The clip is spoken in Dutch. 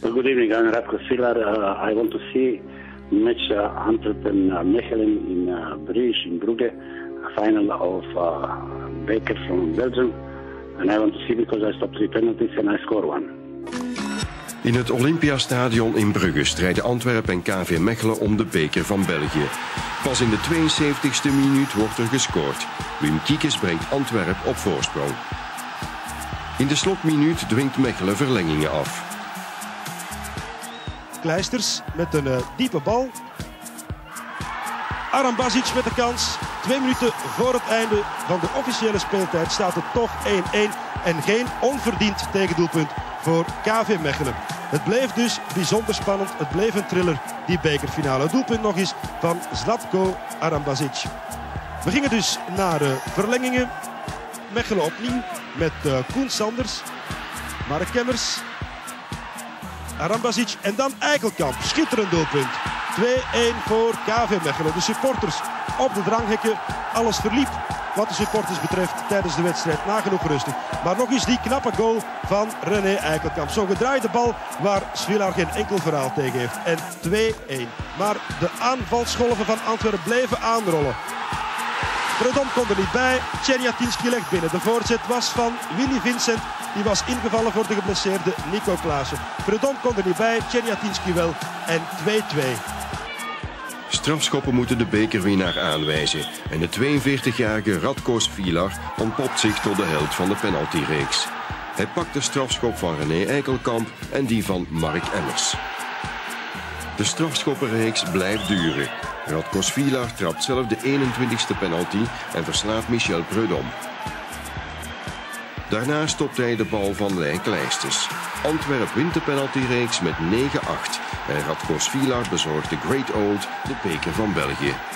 Good evening, I'm Radko Svilar. I want to see match Antwerp and Mechelen in Bruges, in Brugge, a final of Beker from Belgium. And I want to see because I stopped 3 penalties and I score 1. In het Olympiastadion in Brugge strijden Antwerpen en KV Mechelen om de beker van België. Pas in de 72e minuut wordt er gescoord. Wim Kiekes brengt Antwerpen op voorsprong. In de slotminuut dwingt Mechelen verlengingen af. Kleisters met een diepe bal. Arambazic met de kans. 2 minuten voor het einde van de officiële speeltijd staat het toch 1-1. En geen onverdiend tegendoelpunt voor KV Mechelen. Het bleef dus bijzonder spannend. Het bleef een thriller, die bekerfinale. Het doelpunt nog eens van Zlatko Arambazic. We gingen dus naar verlengingen. Mechelen opnieuw met Koen Sanders, Mark Kemmers, Arambazic en dan Eikelkamp. Schitterend doelpunt. 2-1 voor KV Mechelen. De supporters op de dranghekken. Alles verliep wat de supporters betreft tijdens de wedstrijd nagenoeg rustig. Maar nog eens die knappe goal van René Eikelkamp. Zo'n gedraaide bal waar Svilar geen enkel verhaal tegen heeft. En 2-1. Maar de aanvalsgolven van Antwerpen bleven aanrollen. Predom kon er niet bij. Tjerjatinski legt binnen. De voorzet was van Willy Vincent. Die was ingevallen voor de geblesseerde Nico Klaassen. Predom kon er niet bij. Tjerjatinski wel. En 2-2. Strafschoppen moeten de bekerwinnaar aanwijzen. En de 42-jarige Radko Svilar ontpopt zich tot de held van de penaltyreeks. Hij pakt de strafschop van René Eikelkamp en die van Mark Emmers. De strafschoppenreeks blijft duren. Radko Svilar trapt zelf de 21ste penalty en verslaat Michel Predom. Daarna stopt hij de bal van Lijn Kleisters. Antwerpen wint de penaltyreeks met 9-8 en Radko Svilar bezorgt de Great Old de beker van België.